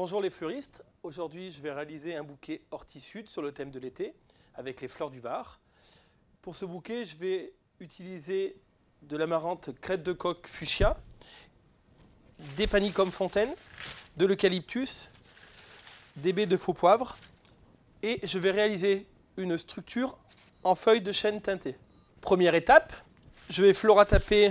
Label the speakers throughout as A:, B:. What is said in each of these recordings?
A: Bonjour les fleuristes, aujourd'hui je vais réaliser un bouquet horti-sud sur le thème de l'été avec les fleurs du Var. Pour ce bouquet je vais utiliser de l'amarante crête de coq fuchsia, des panicum fontaine, de l'eucalyptus, des baies de faux poivre et je vais réaliser une structure en feuilles de chêne teintées. Première étape, je vais florataper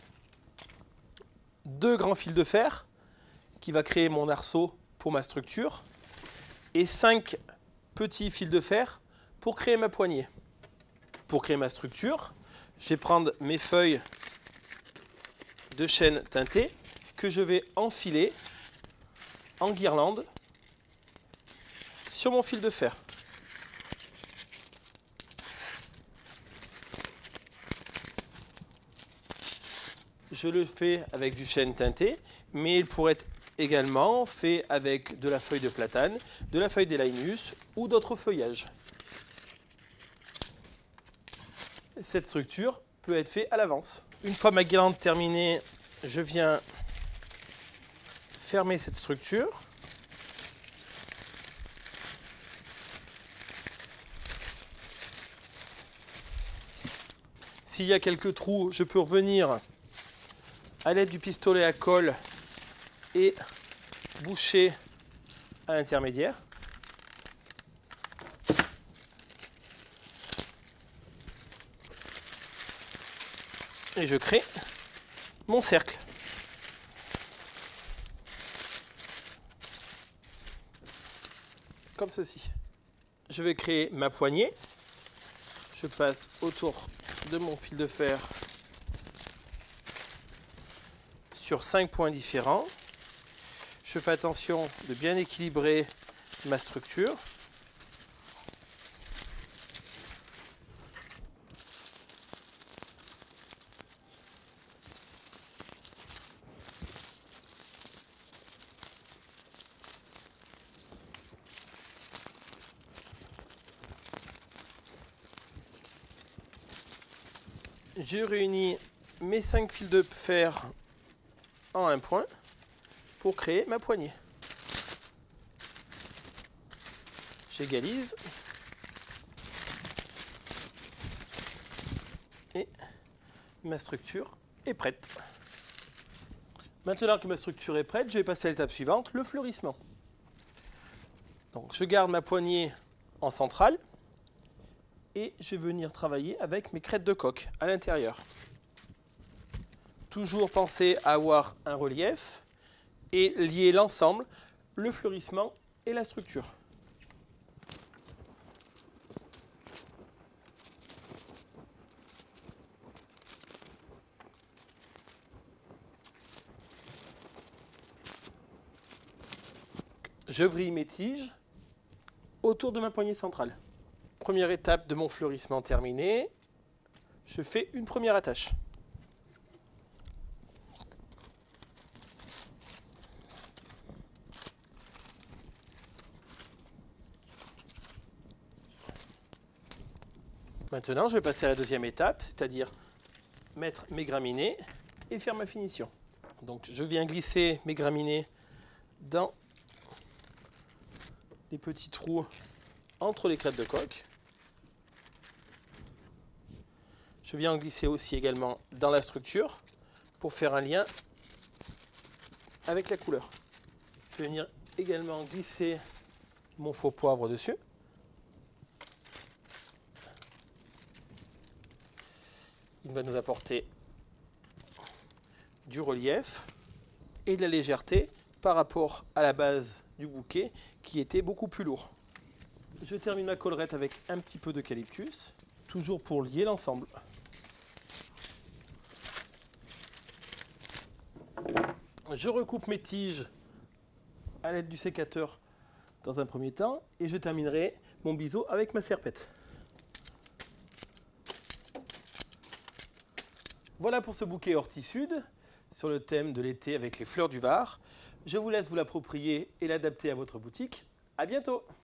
A: 2 grands fils de fer qui va créer mon arceau pour ma structure et 5 petits fils de fer pour créer ma poignée. Pour créer ma structure, je vais prendre mes feuilles de chêne teintées que je vais enfiler en guirlande sur mon fil de fer. Je le fais avec du chêne teinté, mais il pourrait être également fait avec de la feuille de platane, de la feuille d'élaïnus ou d'autres feuillages. Cette structure peut être faite à l'avance. Une fois ma guirlande terminée, je viens fermer cette structure. S'il y a quelques trous, je peux revenir à l'aide du pistolet à colle et boucher à l'intermédiaire. Et je crée mon cercle. Comme ceci. Je vais créer ma poignée. Je passe autour de mon fil de fer sur 5 points différents. Je fais attention de bien équilibrer ma structure. Je réunis mes 5 fils de fer en un point pour créer ma poignée. J'égalise et ma structure est prête. Maintenant que ma structure est prête, je vais passer à l'étape suivante, le fleurissement. Donc je garde ma poignée en centrale et je vais venir travailler avec mes crêtes de coq à l'intérieur. Toujours penser à avoir un relief et lier l'ensemble, le fleurissement et la structure. Je vrille mes tiges autour de ma poignée centrale. Première étape de mon fleurissement terminée, je fais une première attache. Maintenant, je vais passer à la deuxième étape, c'est-à-dire mettre mes graminées et faire ma finition. Donc, je viens glisser mes graminées dans les petits trous entre les crêtes de coq. Je viens en glisser aussi également dans la structure pour faire un lien avec la couleur. Je vais venir également glisser mon faux poivre dessus. Il va nous apporter du relief et de la légèreté par rapport à la base du bouquet qui était beaucoup plus lourd. Je termine ma collerette avec un petit peu d'eucalyptus, toujours pour lier l'ensemble. Je recoupe mes tiges à l'aide du sécateur dans un premier temps et je terminerai mon biseau avec ma serpette. Voilà pour ce bouquet horti-sud sur le thème de l'été avec les fleurs du Var. Je vous laisse vous l'approprier et l'adapter à votre boutique. À bientôt!